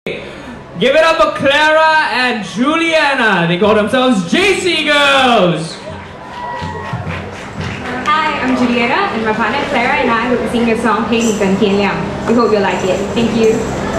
Give it up for Clara and Juliana. They call themselves JC Girls. Hi, I'm Juliana, and my partner Clara and I will be singing the song 陪你等天亮. We hope you like it. Thank you.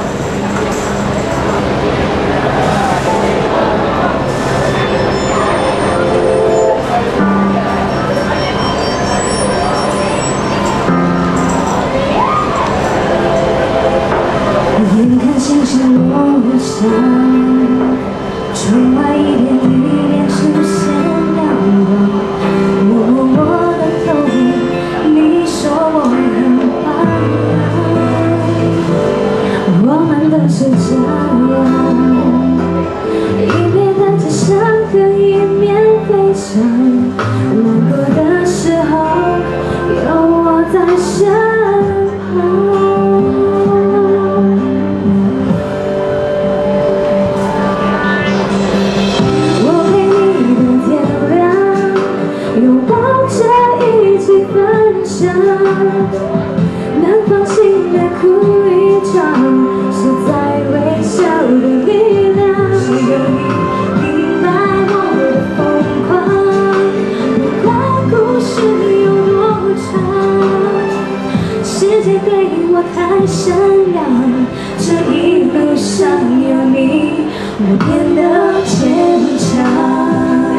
能放心的哭一场，是在微笑的力量。只有你明白我的疯狂，不管故事有多长，世界对我太善良，这一路上有你，我变得坚强。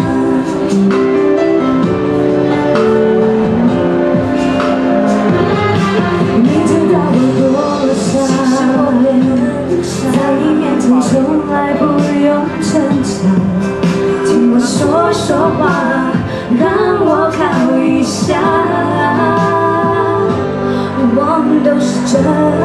从来不用逞强，听我说话，让我靠一下。我们都是这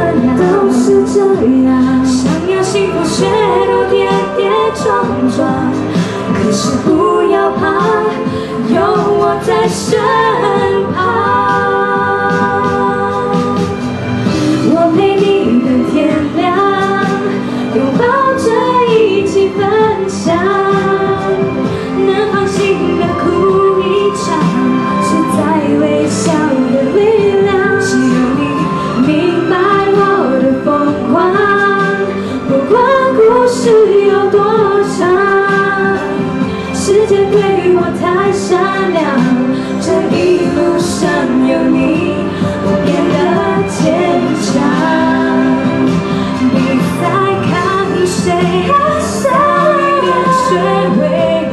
样，想要幸福却都跌跌撞撞。可是不要怕，有我在身旁。我陪你等天亮，拥抱一起分享，能放心的哭一场，是在微笑的力量。只有你明白我的疯狂，不管故事有多长，世界对我太善良，这一路上有你，我变得坚强。比赛看谁学会，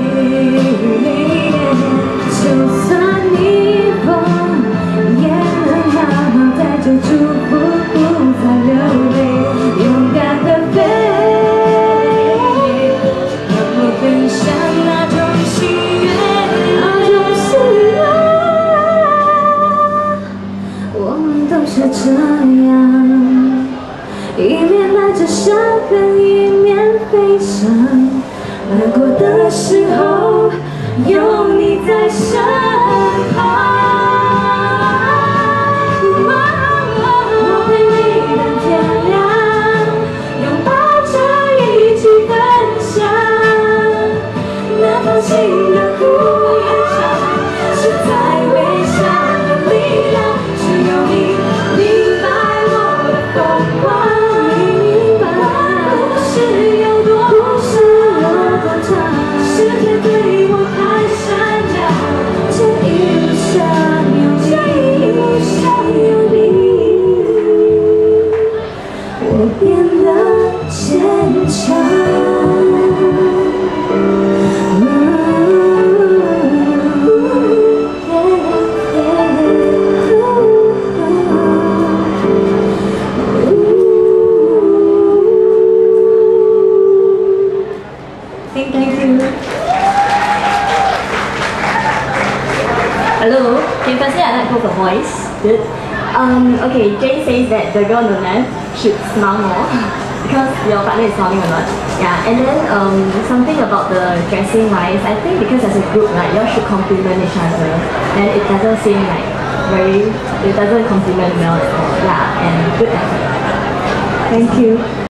就算逆风也能好好带着祝福，不再流泪，勇敢的飞，让我分享那种喜悦，我们都是这样，一面带着伤痕，一面悲伤。难过的时候，有你在身旁。我陪你等天亮，拥抱着一起分享，能放心的哭一场，是在微笑的力量。只有你明白我的疯狂，明白故事有多长。世界对我太善良，这一路上有你，我变得坚强。Thank you. Hello. Okay, firstly I like both her voice. Good. Okay, Jay says that the girl on the left should smile more because your partner is smiling a lot. Yeah, and then something about the dressing wise, I think because as a group, right, you all should compliment each other. Then it doesn't seem like it doesn't complement well at all. Yeah, and good effort. Thank you.